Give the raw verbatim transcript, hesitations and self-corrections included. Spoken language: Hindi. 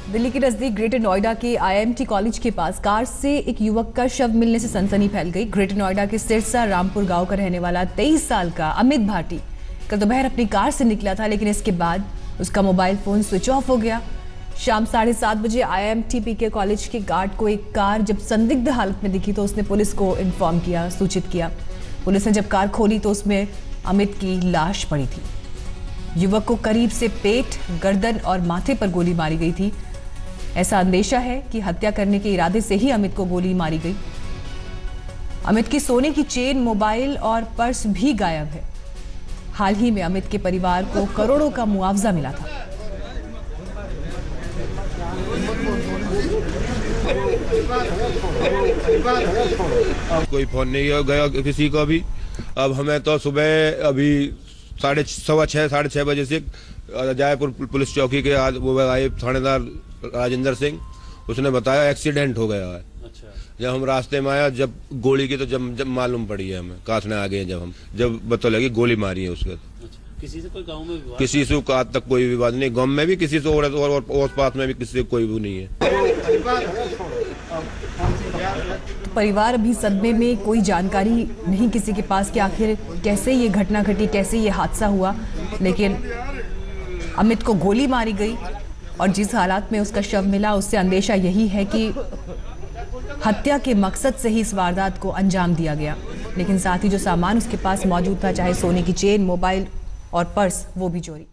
दिल्ली के नजदीक ग्रेटर नोएडा के आईएमटी कॉलेज के पास कार से एक युवक का शव मिलने से सनसनी फैल गई। ग्रेटर नोएडा के सिरसा रामपुर गांव का रहने वाला तेईस साल का अमित भाटी कल दोपहर अपनी कार से निकला था, लेकिन इसके बाद उसका मोबाइल फोन स्विच ऑफ हो गया। शाम साढ़े सात बजे आईएमटी के कॉलेज के गार्ड को एक कार जब संदिग्ध हालत में दिखी तो उसने पुलिस को इन्फॉर्म किया, सूचित किया। पुलिस ने जब कार खोली तो उसमें अमित की लाश पड़ी थी। युवक को करीब से पेट, गर्दन और माथे पर गोली मारी गई थी। ऐसा अंदेशा है कि हत्या करने के इरादे से ही अमित को गोली मारी गई। अमित की सोने की चेन, मोबाइल और पर्स भी गायब है। हाल ही में अमित के परिवार को करोड़ों का मुआवजा मिला था। कोई फोन नहीं गया किसी को भी। अब हमें तो सुबह अभी साढ़े सवा छः साढ़े छः बजे से जयपुर पुलिस चौकी के आज वो आए थानेदार राजेंद्र सिंह, उसने बताया एक्सीडेंट हो गया है। अच्छा। जब हम रास्ते में आया, जब गोली की तो जब जब मालूम पड़ी है हमें, काटने आ गए जब हम जब बता लगी गोली मारी है उसके। अच्छा। किसी से कोई गांव में विवाद? किसी से आज तक कोई विवाद नहीं, गांव में भी किसी से और, और, और, और पास में भी किसी से कोई भी नहीं है। परिवार अभी सदमे में, कोई जानकारी नहीं किसी के पास कि आखिर कैसे ये घटना घटी, कैसे ये हादसा हुआ। लेकिन अमित को गोली मारी गई और जिस हालात में उसका शव मिला, उससे अंदेशा यही है कि हत्या के मकसद से ही इस वारदात को अंजाम दिया गया। लेकिन साथ ही जो सामान उसके पास मौजूद था, चाहे सोने की चेन, मोबाइल और पर्स, वो भी चोरी।